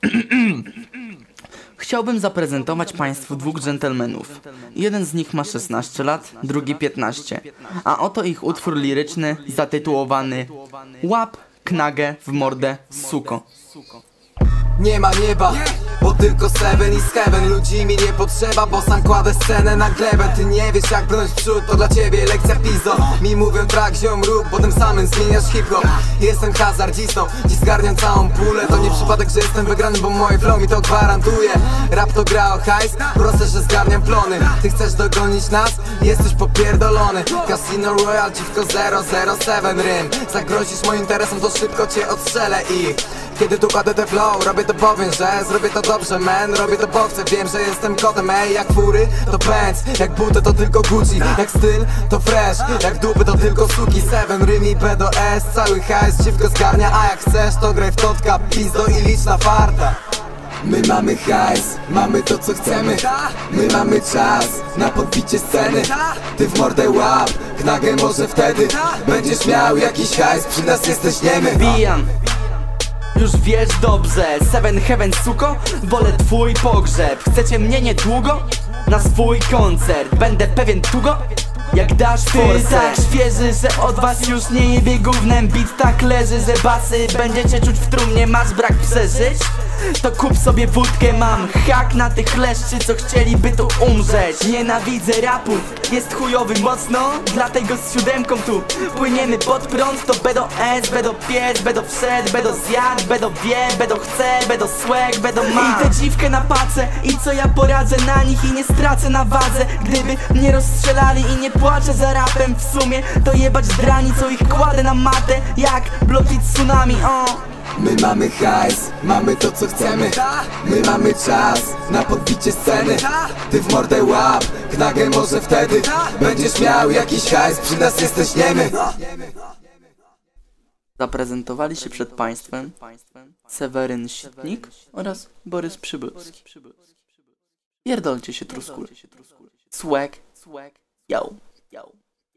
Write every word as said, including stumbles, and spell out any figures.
Chciałbym zaprezentować Państwu dwóch dżentelmenów. Jeden z nich ma szesnaście lat, drugi piętnaście. A oto ich utwór liryczny zatytułowany Łap knagę w mordę, suko. Nie ma nieba, bo tylko Seven is Heaven. Ludzi mi nie potrzeba, bo sam kładę scenę na glebę. Ty nie wiesz jak brnąć w przód, to dla ciebie lekcja pizzo. Mi mówią track, ziom rób, bo tym samym zmieniasz hip-hop. Jestem hazardzistą, dziś zgarniam całą pulę. To nie przypadek, że jestem wygrany, bo moje flow mi to gwarantuje. Rap to gra o hajs, proste, że zgarniam plony. Ty chcesz dogonić nas? Jesteś popierdolony. Casino Royale, dziwko zero zero siedem rym. Zagrozisz moim interesom, to szybko cię odstrzelę i kiedy tu kładę te flow, robię to powiem, że zrobię to dobrze, man. Robię to bo chcę, wiem, że jestem kotem. Ej, jak fury, to Benz, jak buty to tylko Gucci. Jak styl, to fresh, jak dupy to tylko suki. Seven, rymi, B do S, cały hajs dziwko zgarnia. A jak chcesz, to graj w totka, pizdo i licz na farta. My mamy hajs, mamy to co chcemy. My mamy czas na podbicie sceny. Ty w mordę łap, knagę może wtedy będziesz miał jakiś hajs, przy nas jesteś niemy. Bijan, już wiesz dobrze, Seven Heaven suko, wolę twój pogrzeb. Chcecie mnie niedługo? Na swój koncert będę pewien tugo, jak dasz force. Ty tak świeży, że od was już nie jebie gównem. Beat tak leży, że basy będziecie czuć w trumnie. Masz brak przeżyć? To kup sobie wódkę, mam hak na tych leszczy, co chcieliby tu umrzeć. Nienawidzę rapu, jest chujowy mocno, dlatego z siódemką tu płyniemy pod prąd. To B do S, B do pies, B do wszedł, B do zjadł, B do wie, B do chce, B do swag, B do ma. I tę dziwkę na pacę, i co ja poradzę na nich i nie stracę na wadze. Gdyby mnie rozstrzelali i nie płaczę za rapem w sumie, to jebać drani, co ich kładę na matę, jak bloki tsunami, o. My mamy hajs, mamy to co chcemy. My mamy czas na podbicie sceny. Ty w mordę łap, knagę może wtedy będziesz miał jakiś hajs, przy nas jesteś niemy. Zaprezentowali się przed Państwem Seweryn Sitnik oraz Borys Przybylski. Pierdolcie się truskule. Swag, yo, yo.